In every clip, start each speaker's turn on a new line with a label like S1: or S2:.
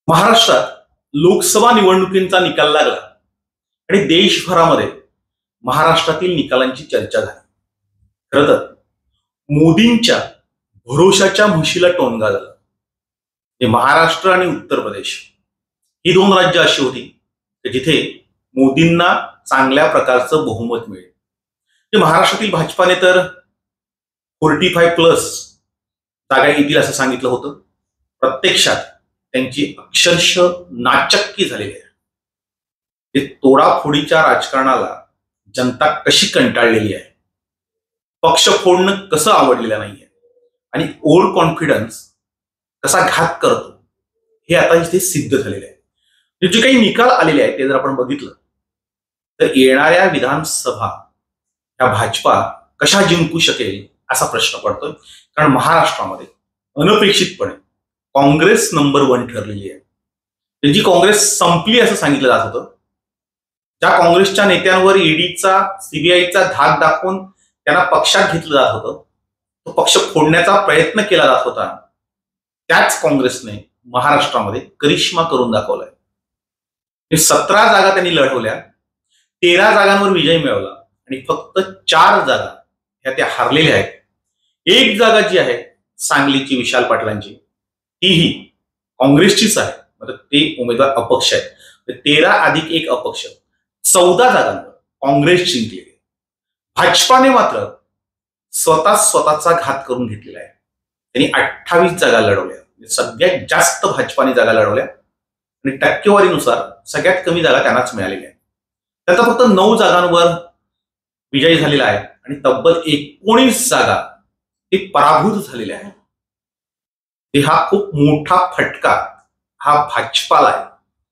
S1: महाराष्ट्रात लोकसभा निवडणुकींचा निकाल लागला आणि देशभरामध्ये महाराष्ट्रातील निकालांची चर्चा झाली. खरं तर मोदींच्या भरोशाच्या म्हशीला टोनगा झाला. हे महाराष्ट्र आणि उत्तर प्रदेश ही दोन राज्य अशी होती की जिथे मोदींना चांगल्या प्रकारचं बहुमत मिळेल. महाराष्ट्रातील भाजपाने तर 45+ जागा येतील असं सांगितलं होतं. प्रत्यक्षात त्यांची अक्षरशः नाचक्की झालेली आहे. ते तोडाफोडीच्या राजकारणाला जनता कशी कंटाळलेली आहे, पक्ष फोडणं कसं आवडलेलं नाहीये आणि ओव्हर कॉन्फिडन्स कसा घात करतो हे आता इथे सिद्ध झालेले आहे. जे काही निकाल आलेले आहेत ते जर आपण बघितलं तर येणाऱ्या विधानसभा ह्या भाजपा कशा जिंकू शकेल असा प्रश्न पडतोय. कारण महाराष्ट्रामध्ये अनपेक्षितपणे काँग्रेस नंबर 1 ठरलेली आहे. त्यांची काँग्रेस संपली असं सांगितलं जात होतं. ज्या काँग्रेसच्या नेत्यांवर ईडीचा सीबीआयचा धाक दाखवून त्यांना पक्षात घेतलं जात होतं, तो पक्ष फोडण्याचा प्रयत्न केला जात होता, त्याच काँग्रेसने महाराष्ट्रामध्ये करिश्मा करून दाखवलाय. 17 जागा त्यांनी लढवल्या, 13 जागांवर विजय मिळवला आणि फक्त 4 जागा ह्या त्या हारलेल्या आहेत. एक जागा जी आहे सांगलीची विशाल पाटलांची तीही काँग्रेसचीच आहे, म्हणजे ते उमेदवार अपक्ष आहेत. 13 अधिक 1 अपक्ष 14 जागांवर काँग्रेस जिंकली. भाजपाने मात्र स्वतःचा घात करून घेतलेला आहे. त्यांनी 28 जागा लढवल्या. सगळ्यात जास्त भाजपाने जागा लढवल्या आणि टक्केवारीनुसार सगळ्यात कमी जागा त्यांनाच मिळालेल्या आहेत. त्याचा फक्त 9 जागांवर विजयी झालेला आहे आणि तब्बल 19 जागा ते पराभूत झालेल्या आहेत. हा खूप मोठा फटका हा भाजपाला आहे.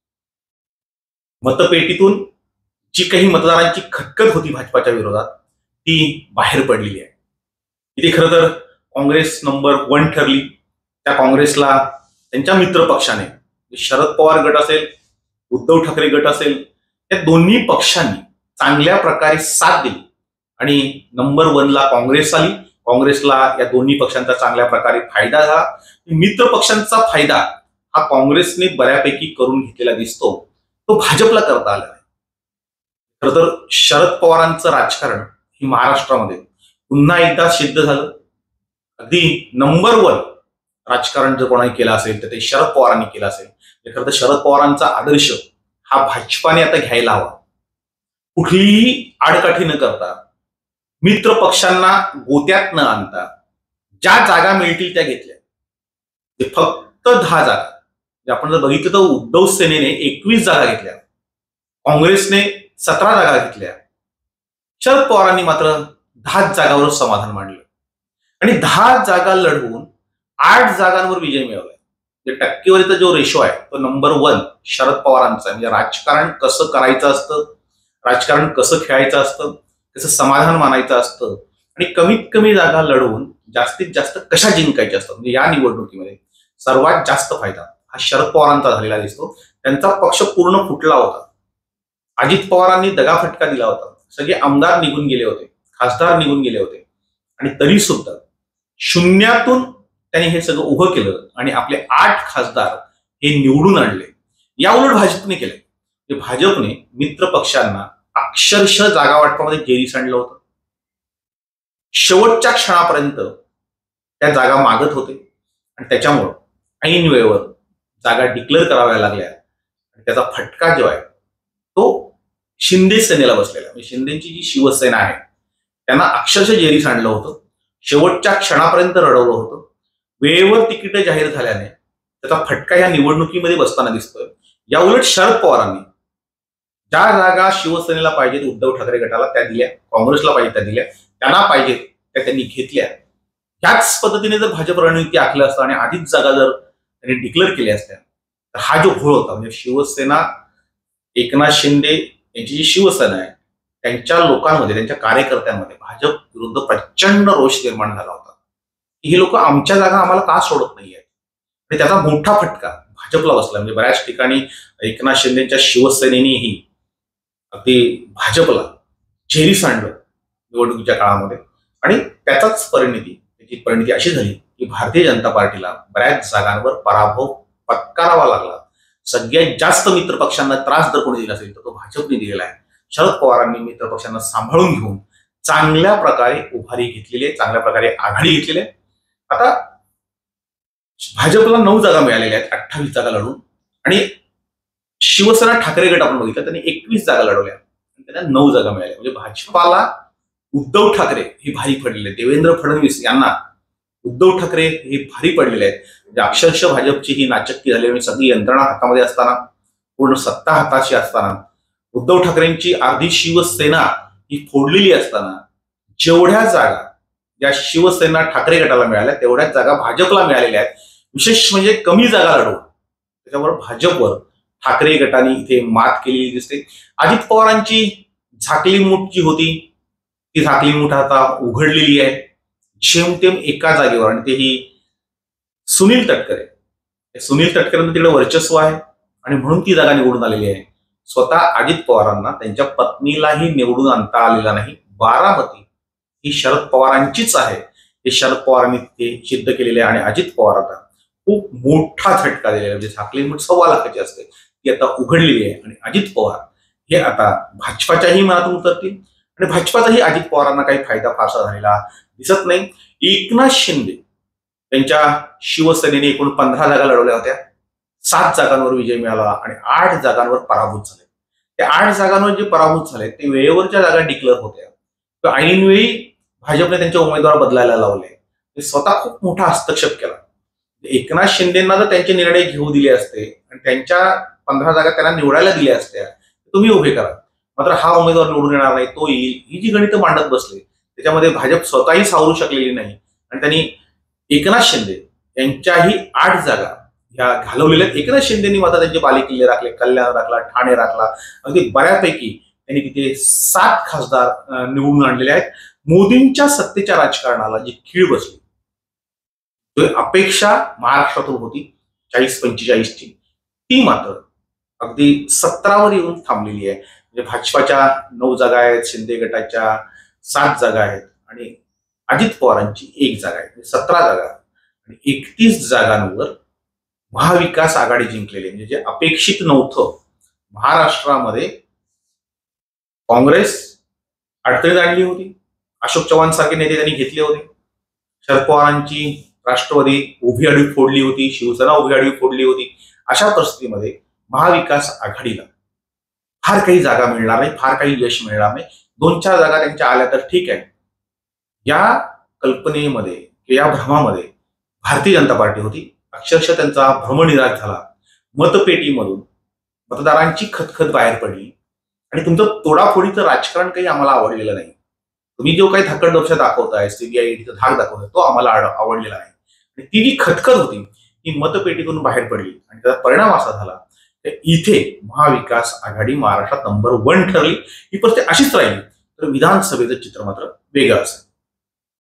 S1: मतपेटीतून जी काही मतदारांची खटखट होती भाजपाच्या विरोधात ती बाहेर पडलेली आहे. इथे खरं तर काँग्रेस नंबर 1 ठरली. त्या काँग्रेसला त्यांच्या मित्र पक्षाने शरद पवार गट असेल, उद्धव ठाकरे गट असेल, या दोन्ही पक्षांनी चांगल्या प्रकारे साथ दिली आणि नंबर 1 ला काँग्रेस आली. काँग्रेसला या दोन्ही पक्षांचा चांगल्या प्रकारे फायदा झाला. मित्र पक्षांचा फायदा हा काँग्रेसने बऱ्यापैकी करून घेतलेला दिसतो, तो भाजपला करता आला नाही. खरं तर शरद पवारांचं राजकारण ही महाराष्ट्रामध्ये पुन्हा एकदा सिद्ध झालं. अगदी नंबर 1 राजकारण जर कोणाने केलं असेल तर ते शरद पवारांनी केलं असेल. खरं तर शरद पवारांचा आदर्श हा भाजपाने आता घ्यायला हवा. कुठलीही आडकाठी न करता, मित्र पक्षांना गोत्यात न आणता ज्या जागा मिळतील त्या घेतल्या. ते फक्त 10 जागा. आपण जर बघितलं तर उद्धव सेनेने 21 जागा घेतल्या, काँग्रेसने 17 जागा घेतल्या, शरद पवारांनी मात्र 10 जागांवर समाधान मांडलं आणि 10 जागा लढवून 8 जागांवर विजय मिळवलाय. टक्केवारीचा जो रेशो आहे तो नंबर 1 शरद पवारांचा आहे. म्हणजे राजकारण कसं करायचं असतं, राजकारण कसं खेळायचं असतं, कसं समाधान मानायचं असतं आणि कमीत कमी जागा लढवून जास्तीत जास्त कशा जिंकायच्या असतात. म्हणजे या निवडणुकीमध्ये सर्वात जास्त फायदा हा शरद पवारांचा झालेला दिसतो. त्यांचा पक्ष पूर्ण फुटला होता. अजित पवारांनी दगाफटका दिला होता. सगळे आमदार निघून गेले होते, खासदार निघून गेले होते आणि तरी सुद्धा शून्यातून त्यांनी हे सगळं उभं केलं आणि आपले 8 खासदार हे निवडून आणले. या उलट भाजपने केले. भाजपने मित्र पक्षांना अक्षरशः जागा वाटपामध्ये जेरी सांडलं होतं. शेवटच्या क्षणापर्यंत त्या जागा मागत होते आणि त्याच्यामुळं ऐन वेळेवर जागा डिक्लेअर कराव्या लागल्या आणि त्याचा फटका जो आहे तो शिंदे सेनेला बसलेला. म्हणजे शिंदेची जी शिवसेना आहे त्यांना अक्षरशः जेरी सांडलं होतं. शेवटच्या क्षणापर्यंत रडवलं होतं. वेळेवर तिकीट जाहीर झाल्याने त्याचा फटका या निवडणुकीमध्ये बसताना दिसतोय. या उलट शरद पवारांनी ज्या जागा शिवसेनेला पाहिजेत, उद्धव ठाकरे गटाला त्या दिल्या, काँग्रेसला पाहिजे त्या दिल्या, त्यांना पाहिजे त्या त्यांनी घेतल्या. ह्याच पद्धतीने जर भाजप रणनीती आखलं असतं आणि आधीच जागा जर त्यांनी डिक्लेअर केल्या असत्या तर हा जो घोळ होता, म्हणजे शिवसेना, एकनाथ शिंदे यांची जी शिवसेना आहे त्यांच्या लोकांमध्ये, त्यांच्या कार्यकर्त्यांमध्ये भाजप विरुद्ध प्रचंड रोष निर्माण झाला होता. ही लोक आमच्या जागा आम्हाला का सोडत नाहीये आणि त्याचा मोठा फटका भाजपला बसला. म्हणजे बऱ्याच ठिकाणी एकनाथ शिंदेच्या शिवसेनेनेही अगदी भाजपला झेरी सांडलं निवडणुकीच्या काळामध्ये आणि त्याचाच परिणिती अशी झाली की भारतीय जनता पार्टीला बऱ्याच जागांवर पराभव पत्करावा लागला सगळ्यात जास्त मित्र पक्षांना त्रास जर कोणी दिला असेल तर तो भाजपने दिलेला आहे. शरद पवारांनी मित्र पक्षांना सांभाळून घेऊन चांगल्या प्रकारे उभारी घेतलेली आहे, चांगल्या प्रकारे आघाडी घेतलेली आहे. आता भाजपला 9 जागा मिळालेल्या आहेत, 28 जागा लढून, आणि शिवसेना ठाकरे गट आपण बघितलं त्यांनी 21 जागा लढवल्या आणि त्यांना 9 जागा मिळाल्या. म्हणजे भाजपाला उद्धव ठाकरे हे भारी पडलेले, देवेंद्र फडणवीस यांना उद्धव ठाकरे हे भारी पडलेले आहेत. म्हणजे अक्षरशः भाजपची ही नाचक्की झाली. म्हणजे सगळी यंत्रणा हातामध्ये असताना, पूर्ण सत्ता हाताशी असताना, उद्धव ठाकरेंची अर्धी शिवसेना ही फोडलेली असताना जेवढ्या जागा ज्या शिवसेना ठाकरे गटाला मिळाल्या तेवढ्याच जागा भाजपला मिळालेल्या आहेत. विशेष म्हणजे कमी जागा लढवून त्याच्यावर भाजपवर ठाकरे गटाने इथे मात केलेली दिसते. अजित पवारांची झाकली मूठ जी होती ती झाकली मूठ आता उघडलेली आहे. जेमतेम एका जागेवर, आणि तेही सुनील तटकरे. सुनील तटकरेंना तिकडे वर्चस्व आहे आणि म्हणून ती जागा निवडून आलेली आहे. स्वतः अजित पवारांना त्यांच्या पत्नीलाही निवडून आणता आलेला नाही. बारामती ही शरद पवारांचीच आहे हे शरद पवारांनी ते सिद्ध केलेले आहे. आणि अजित पवार आता खूप मोठा झटका दिलेला आहे. म्हणजे झाकली मूठ 1.25 लाखाची असते ती आता उघडलेली आहे आणि अजित पवार हे आता भाजपाच्याही मनातून उतरतील आणि भाजपाचाही अजित पवारांना काही फायदा फारसा झालेला दिसत नाही. एकनाथ शिंदे त्यांच्या शिवसेनेने एकूण 15 जागा लढवल्या होत्या. 7 जागांवर विजय मिळाला आणि 8 जागांवर पराभूत झाले. त्या 8 जागांवर जे पराभूत झाले ते वेळेवरच्या जागा डिक्लेअर होत्या. तर ऐनवेळी भाजपने त्यांचे उमेदवार बदलायला लावले. ते स्वतः खूप मोठा हस्तक्षेप केला. एकनाथ शिंदेना जर त्यांचे निर्णय घेऊ दिले असते आणि त्यांच्या 15 जागा त्यांना निवडायला दिल्या असत्या तुम्ही उभे करा, मात्र हा उमेदवार निवडून येणार नाही, तो येईल, ही जी गणितं मांडत बसले त्याच्यामध्ये भाजप स्वतःही सावरू शकलेली नाही. आणि त्यांनी एकनाथ शिंदे यांच्याही 8 जागा ह्या घालवलेल्या. एकनाथ शिंदेनी मात्र त्यांचे बालेकिल्ले राखले, कल्याण राखला, ठाणे राखला. अगदी बऱ्यापैकी त्यांनी तिथे 7 खासदार निवडून आणलेले आहेत. मोदींच्या सत्तेच्या राजकारणाला जी खीळ बसली, अपेक्षा महाराष्ट्रातून होती 40-45ची, ती मात्र अगदी 17वर येऊन थांबलेली आहे. म्हणजे भाजपाच्या 9 जागा आहेत, शिंदे गटाच्या 7 जागा आहेत आणि अजित पवारांची 1 जागा आहे. 17 जागा आणि 31 जागांवर महाविकास आघाडी जिंकलेली. म्हणजे जे अपेक्षित नव्हतं, महाराष्ट्रामध्ये काँग्रेस अडचणीत आणली होती, अशोक चव्हाण सारखे नेते त्यांनी घेतले होते, शरद पवारांची राष्ट्रवादी उभी आडवी फोडली होती, शिवसेना उभी आडवी फोडली होती. अशा परिस्थितीमध्ये महाविकास आघाडीला फार काही जागा मिळणार नाही, फार काही यश मिळणार नाही. 2-4 जागा त्यांच्या आल्या तर ठीक आहे. या कल्पनेमध्ये, या भ्रमामध्ये भारतीय जनता पार्टी होती. अक्षरशः त्यांचा भ्रमनिराश झाला. मतपेटीमधून मतदारांची खतखत बाहेर पडली आणि तुमचं तोडाफोडीचं राजकारण काही आम्हाला आवडलेलं नाही. तुम्ही जो काही धाकड दाखवताय, सीबीआयचा धाक दाखवताय, तो आम्हाला आवडलेला नाही. आणि ती जी खतखत होती ती मतपेटीतून बाहेर पडली आणि त्याचा परिणाम असा झाला की इथे महाविकास आघाडी महाराष्ट्रात नंबर 1 ठरली. ही परिस्थिती अशीच राहिली तर विधानसभेचं चित्र मात्र वेगळं असेल.